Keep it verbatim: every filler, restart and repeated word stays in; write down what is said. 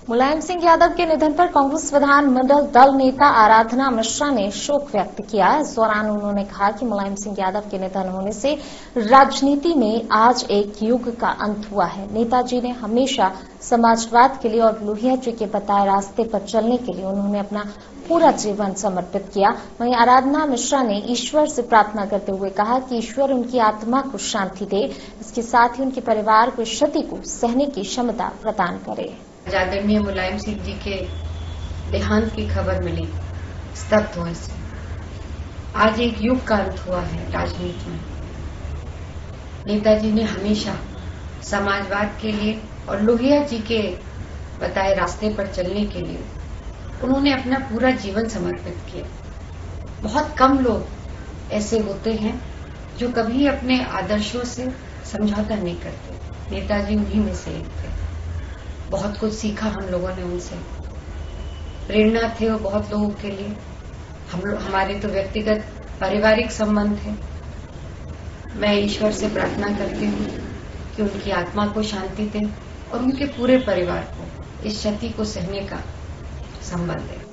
मुलायम सिंह यादव के निधन पर कांग्रेस विधानमंडल दल नेता आराधना मिश्रा ने शोक व्यक्त किया। इस दौरान उन्होंने कहा कि मुलायम सिंह यादव के निधन होने से राजनीति में आज एक युग का अंत हुआ है। नेताजी ने हमेशा समाजवाद के लिए और लोहिया जी के बताए रास्ते पर चलने के लिए उन्होंने अपना पूरा जीवन समर्पित किया। वहीं आराधना मिश्रा ने ईश्वर से प्रार्थना करते हुए कहा कि ईश्वर उनकी आत्मा को शांति दे, इसके साथ ही उनके परिवार को क्षति को सहने की क्षमता प्रदान करे। आदरणीय मुलायम सिंह जी के देहांत की खबर मिली, स्तब्ध हुए से आज एक युग का अंत हुआ है राजनीति में। नेताजी ने हमेशा समाजवाद के लिए और लोहिया जी के बताए रास्ते पर चलने के लिए उन्होंने अपना पूरा जीवन समर्पित किया। बहुत कम लोग ऐसे होते हैं जो कभी अपने आदर्शों से समझौता नहीं करते। नेताजी उन्हीं में से एक थे। बहुत कुछ सीखा हम लोगों ने उनसे, प्रेरणा थे वो बहुत लोगों के लिए। हम लोग हमारे तो व्यक्तिगत पारिवारिक संबंध है। मैं ईश्वर से प्रार्थना करती हूँ कि उनकी आत्मा को शांति दे और उनके पूरे परिवार को इस क्षति को सहने का संबल दे।